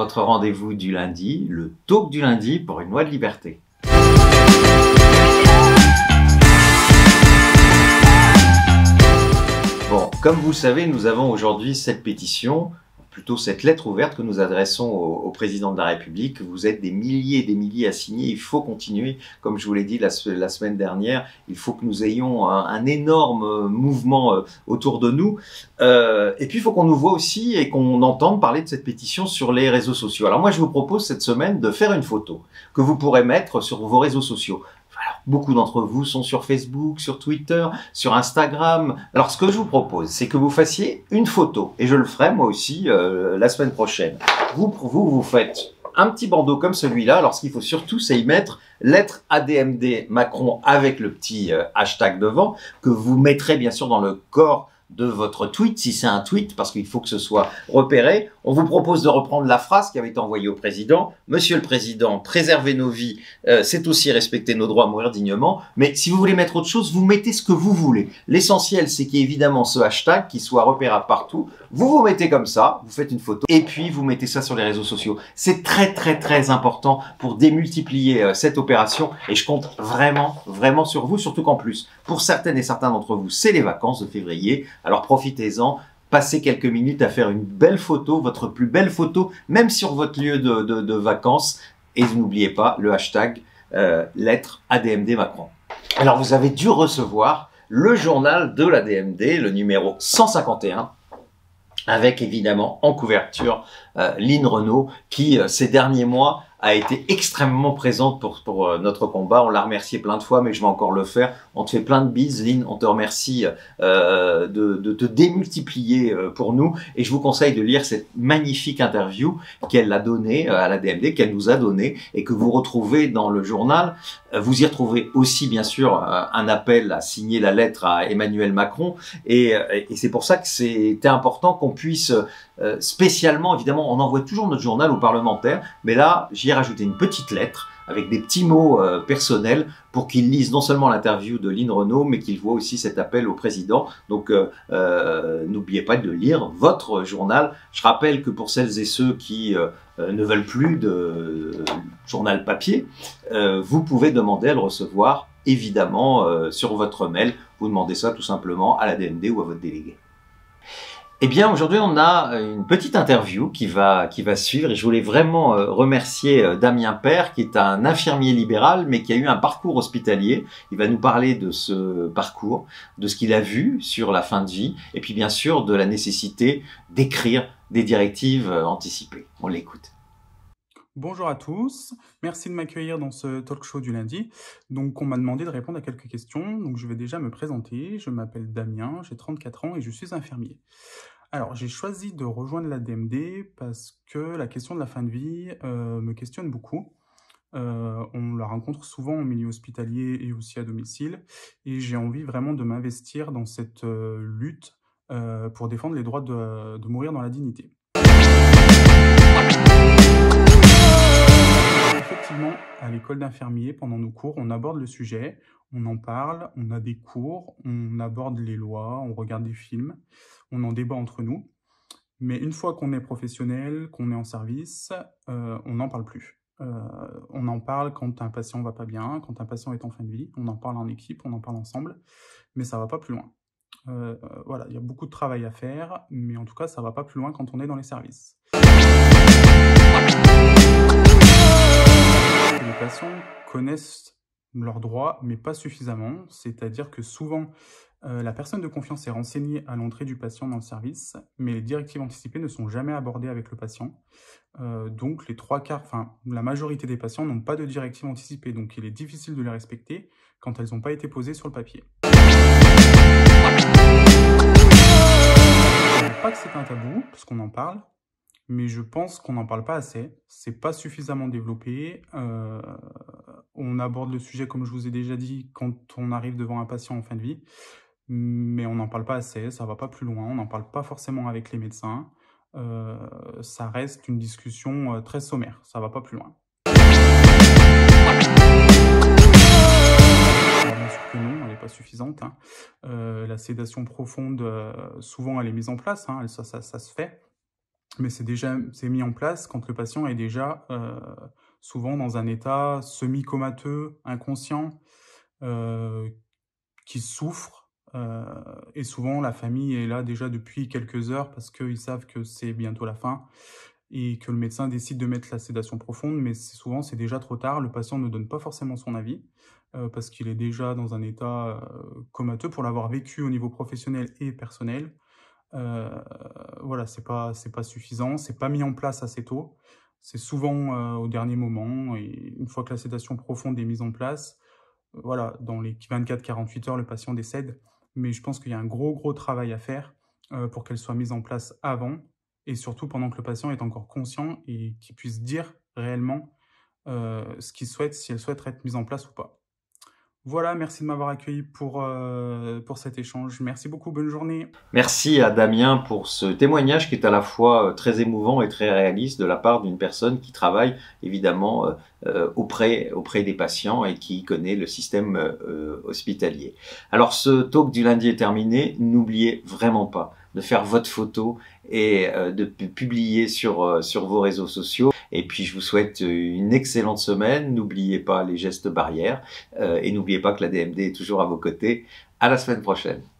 votre rendez-vous du lundi, le talk du lundi pour une loi de liberté. Bon, comme vous le savez, nous avons aujourd'hui cette pétition, plutôt cette lettre ouverte que nous adressons au président de la République. Vous êtes des milliers et des milliers à signer, il faut continuer. Comme je vous l'ai dit la semaine dernière, il faut que nous ayons un énorme mouvement autour de nous. Et puis il faut qu'on nous voit aussi et qu'on entende parler de cette pétition sur les réseaux sociaux. Alors moi je vous propose cette semaine de faire une photo que vous pourrez mettre sur vos réseaux sociaux. Alors, beaucoup d'entre vous sont sur Facebook, sur Twitter, sur Instagram. Alors, ce que je vous propose, c'est que vous fassiez une photo. Et je le ferai, moi aussi, la semaine prochaine. Vous faites un petit bandeau comme celui-là. Alors, ce qu'il faut surtout, c'est y mettre lettre ADMD Macron avec le petit hashtag devant, que vous mettrez bien sûr dans le corps de votre tweet, si c'est un tweet, parce qu'il faut que ce soit repéré. On vous propose de reprendre la phrase qui avait été envoyée au président. Monsieur le Président, préserver nos vies, c'est aussi respecter nos droits à mourir dignement. Mais si vous voulez mettre autre chose, vous mettez ce que vous voulez. L'essentiel, c'est qu'il y ait évidemment ce hashtag qui soit repérable partout. Vous mettez comme ça, vous faites une photo, et puis vous mettez ça sur les réseaux sociaux. C'est très très très important pour démultiplier cette opération, et je compte vraiment, vraiment sur vous, surtout qu'en plus, pour certaines et certains d'entre vous, c'est les vacances de février. Alors profitez-en, passez quelques minutes à faire une belle photo, votre plus belle photo, même sur votre lieu de vacances. Et n'oubliez pas le hashtag lettre ADMD Macron. Alors vous avez dû recevoir le journal de l'ADMD, le numéro 151, avec évidemment en couverture Line Renaud, qui ces derniers mois a été extrêmement présente pour notre combat. On l'a remercié plein de fois, mais je vais encore le faire. On te fait plein de bises, Line. On te remercie de te démultiplier pour nous. Et je vous conseille de lire cette magnifique interview qu'elle a donnée à la DMD, qu'elle nous a donnée et que vous retrouvez dans le journal. Vous y retrouvez aussi, bien sûr, un appel à signer la lettre à Emmanuel Macron. Et c'est pour ça que c'était important qu'on puisse spécialement, évidemment, on envoie toujours notre journal aux parlementaires, mais là, j'y ai rajouté une petite lettre avec des petits mots personnels pour qu'ils lisent non seulement l'interview de Line Renaud, mais qu'ils voient aussi cet appel au président. Donc, n'oubliez pas de lire votre journal. Je rappelle que pour celles et ceux qui ne veulent plus de journal papier, vous pouvez demander à le recevoir, évidemment, sur votre mail. Vous demandez ça tout simplement à la DMD ou à votre délégué. Eh bien, aujourd'hui, on a une petite interview qui va suivre et je voulais vraiment remercier Damien Père, qui est un infirmier libéral, mais qui a eu un parcours hospitalier. Il va nous parler de ce parcours, de ce qu'il a vu sur la fin de vie et puis bien sûr de la nécessité d'écrire des directives anticipées. On l'écoute. Bonjour à tous, merci de m'accueillir dans ce talk show du lundi. Donc on m'a demandé de répondre à quelques questions, donc je vais déjà me présenter. Je m'appelle Damien, j'ai 34 ans et je suis infirmier. Alors j'ai choisi de rejoindre la DMD parce que la question de la fin de vie me questionne beaucoup. On la rencontre souvent en milieu hospitalier et aussi à domicile et j'ai envie vraiment de m'investir dans cette lutte pour défendre les droits de mourir dans la dignité. Effectivement, à l'école d'infirmiers, pendant nos cours, on aborde le sujet, on en parle, on a des cours, on aborde les lois, on regarde des films, on en débat entre nous. Mais une fois qu'on est professionnel, qu'on est en service, on n'en parle plus. On en parle quand un patient va pas bien, quand un patient est en fin de vie, on en parle en équipe, on en parle ensemble, mais ça va pas plus loin. Voilà, il y a beaucoup de travail à faire, mais en tout cas, ça va pas plus loin quand on est dans les services. Les patients connaissent leurs droits, mais pas suffisamment. C'est-à-dire que souvent, la personne de confiance est renseignée à l'entrée du patient dans le service, mais les directives anticipées ne sont jamais abordées avec le patient. Donc, la majorité des patients n'ont pas de directives anticipées, donc il est difficile de les respecter quand elles n'ont pas été posées sur le papier. Je ne dis pas que c'est un tabou, parce qu'on en parle, mais je pense qu'on n'en parle pas assez, c'est pas suffisamment développé. On aborde le sujet, comme je vous ai déjà dit, quand on arrive devant un patient en fin de vie, mais on n'en parle pas assez, ça va pas plus loin, on n'en parle pas forcément avec les médecins. Ça reste une discussion très sommaire, ça va pas plus loin. Alors, bien sûr que non, elle n'est pas suffisante. Hein. La sédation profonde, souvent elle est mise en place, hein, ça se fait. mais c'est mis en place quand le patient est déjà souvent dans un état semi-comateux, inconscient, heu, qui souffre, et souvent la famille est là déjà depuis quelques heures parce qu'ils savent que c'est bientôt la fin et que le médecin décide de mettre la sédation profonde, mais c'est déjà trop tard. Le patient ne donne pas forcément son avis, parce qu'il est déjà dans un état, comateux pour l'avoir vécu au niveau professionnel et personnel. Heu, voilà, c'est pas suffisant, c'est pas mis en place assez tôt. C'est souvent, au dernier moment et une fois que la sédation profonde est mise en place, voilà, dans les 24-48 heures, le patient décède. Mais je pense qu'il y a un gros, gros travail à faire, pour qu'elle soit mise en place avant et surtout pendant que le patient est encore conscient et qu'il puisse dire réellement, ce qu'il souhaite, si elle souhaite être mise en place ou pas. Voilà, merci de m'avoir accueilli pour cet échange. Merci beaucoup, bonne journée. Merci à Damien pour ce témoignage qui est à la fois très émouvant et très réaliste de la part d'une personne qui travaille évidemment auprès des patients et qui connaît le système hospitalier. Alors ce talk du lundi est terminé. N'oubliez vraiment pas de faire votre photo et de publier sur vos réseaux sociaux. Et puis je vous souhaite une excellente semaine. N'oubliez pas les gestes barrières et n'oubliez pas que la DMD est toujours à vos côtés. À la semaine prochaine.